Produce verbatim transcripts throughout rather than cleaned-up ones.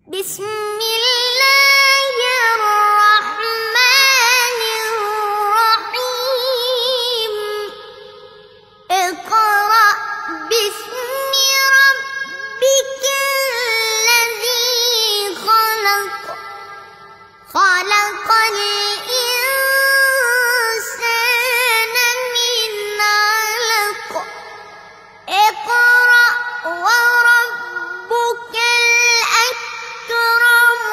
بسم الله الرحمن الرحيم اقرأ باسم ربك الذي خلق خلق الإنسان من علق اقرأ وربك الأكرم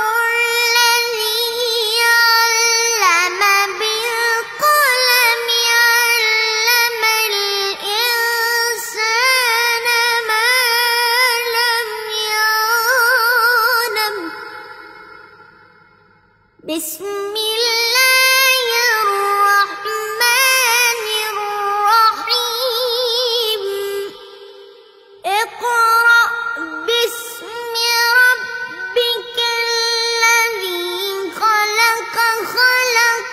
الذي علم بالقلم علم الإنسان ما لم يعلم بسم الله الرحمن الرحيم اقرأ باسم ربك الذي خلق خلق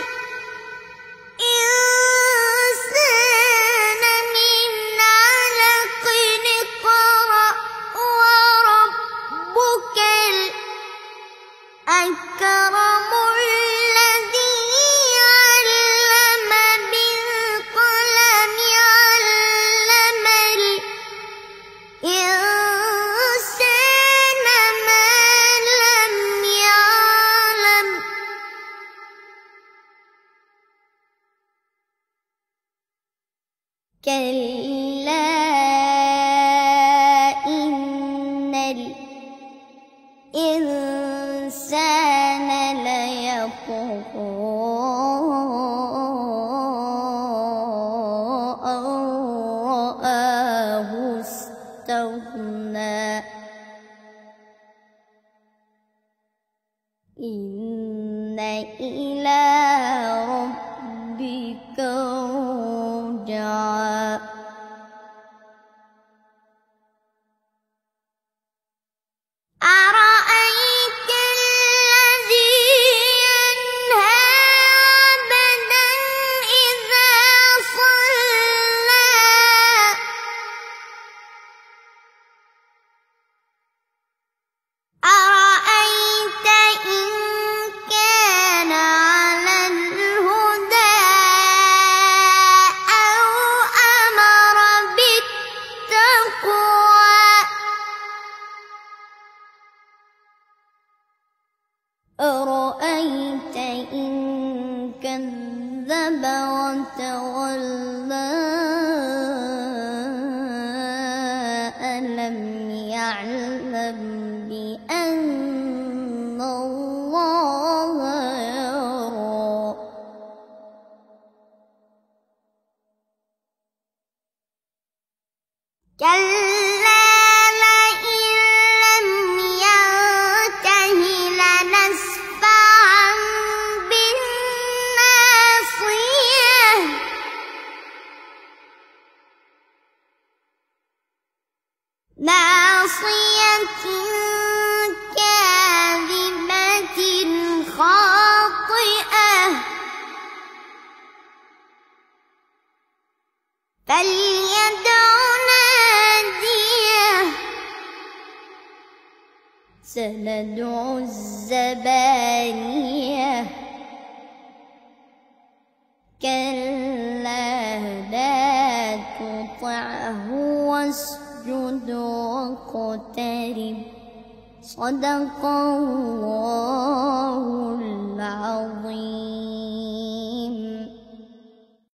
الإنسان من علق اقرأ وربك الأكرم الذي علم بالقلم علم الإنسان ما لم يعلم كلا إن الإنسان ليطغى أن رآه استغنى إن إلى ربك رجعا أرأيت الذي ينهى عبدا إذا صلى أرأيت إن كان على الهدى أو أمر بالتقوى أرأيت إن كذب وتولى ألم يعلم بأن الله يرى كلا لئن لم ينته لنسفعا بالناصية ناصية كاذبة خاطئة فليدع ناديه سندع الزبانية كلا لا تطعه واسجد واقترب صدق الله